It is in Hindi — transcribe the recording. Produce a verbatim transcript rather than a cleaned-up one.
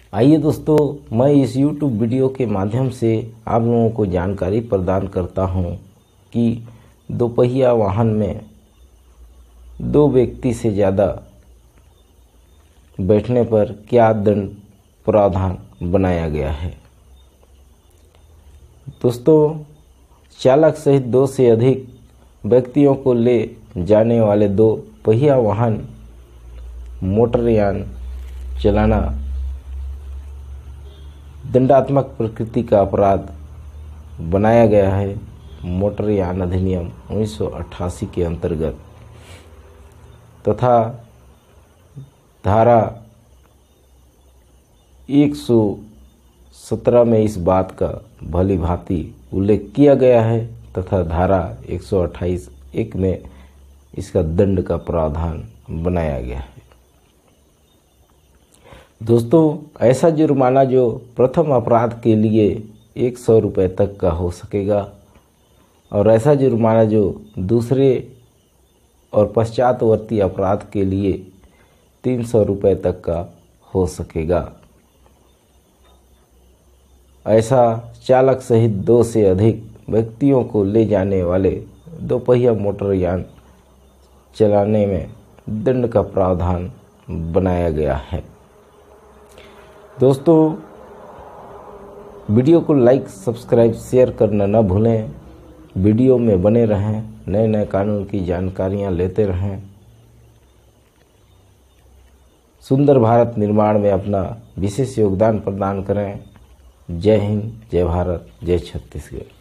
आइए दोस्तों, मैं इस यूट्यूब वीडियो के माध्यम से आप लोगों को जानकारी प्रदान करता हूं कि दोपहिया वाहन में दो व्यक्ति से ज़्यादा बैठने पर क्या दंड प्रावधान बनाया गया है। दोस्तों, चालक सहित दो से अधिक व्यक्तियों को ले जाने वाले दो पहिया वाहन मोटरयान चलाना दंडात्मक प्रकृति का अपराध बनाया गया है। मोटरयान अधिनियम उन्नीस सौ अट्ठासी के अंतर्गत तथा धारा एक सौ सत्रह में इस बात का भली भांति उल्लेख किया गया है तथा धारा एक सौ अट्ठाईस एक में इसका दंड का प्रावधान बनाया गया है। दोस्तों, ऐसा जुर्माना जो प्रथम अपराध के लिए एक सौ रुपये तक का हो सकेगा और ऐसा जुर्माना जो दूसरे और पश्चातवर्ती अपराध के लिए तीन सौ रुपये तक का हो सकेगा। ऐसा चालक सहित दो से अधिक व्यक्तियों को ले जाने वाले दोपहिया मोटरयान चलाने में दंड का प्रावधान बनाया गया है। दोस्तों, वीडियो को लाइक, सब्सक्राइब, शेयर करना न भूलें। वीडियो में बने रहें, नए नए कानून की जानकारियां लेते रहें। सुंदर भारत निर्माण में अपना विशेष योगदान प्रदान करें। जय हिंद, जय भारत, जय छत्तीसगढ़।